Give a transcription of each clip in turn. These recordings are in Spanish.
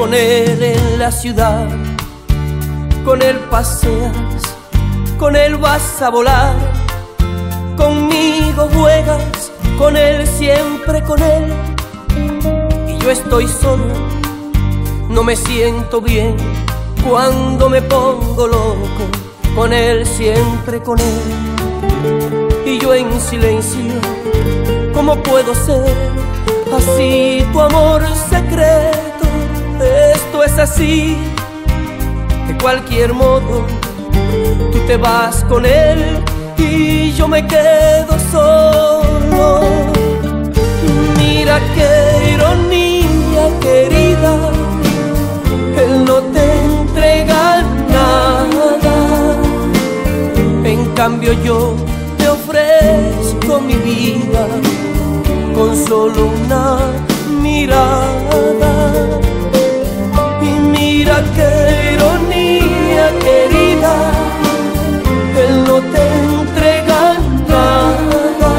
Con él en la ciudad, con él paseas, con él vas a volar, conmigo juegas, con él siempre con él. Y yo estoy solo, no me siento bien, cuando me pongo loco, con él siempre con él. Y yo en silencio, ¿cómo puedo ser así tu amor secreto? Esto es así, de cualquier modo, tú te vas con él y yo me quedo solo. Mira qué ironía, querida, él no te entrega nada, en cambio yo te ofrezco mi vida con solo una mirada. Mira qué ironía, querida, él no te entrega nada,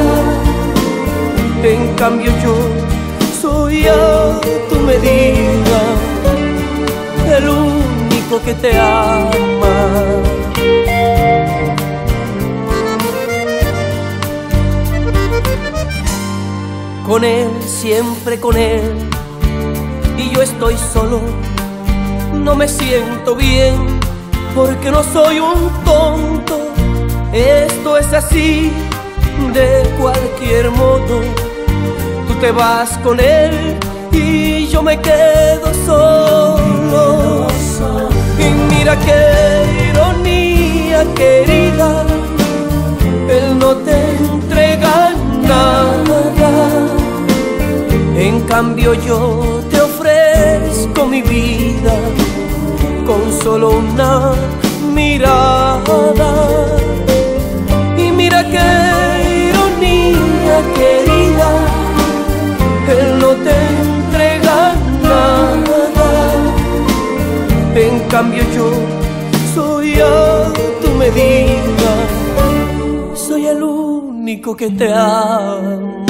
en cambio yo soy a tu medida, el único que te ama. Con él, siempre con él, y yo estoy solo, no me siento bien, porque no soy un tonto. Esto es así, de cualquier modo, tú te vas con él y yo me quedo solo. Y mira qué ironía, querida, él no te entrega nada, en cambio yo te ofrezco mi vida con solo una mirada. Y mira qué ironía, querida, él no te entrega nada, en cambio yo soy a tu medida, soy el único que te ama.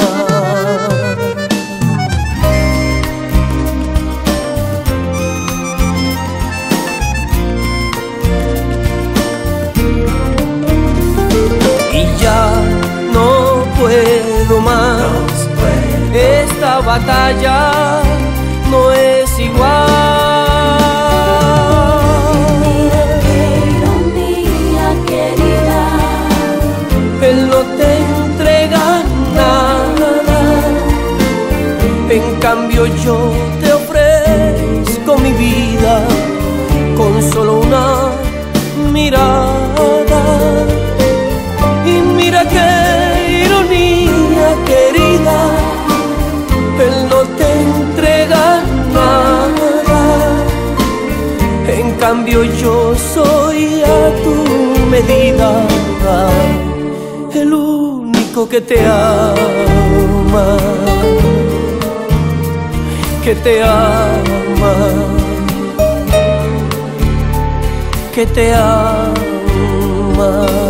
Ya no puedo más, esta batalla no es igual. Qué ironía, querida, él no te entrega nada, en cambio yo te ofrezco mi vida con solo una mirada. Y mira qué ironía, querida, él no te entrega nada, en cambio yo soy a tu medida, el único que te ama, que te ama, que te ama.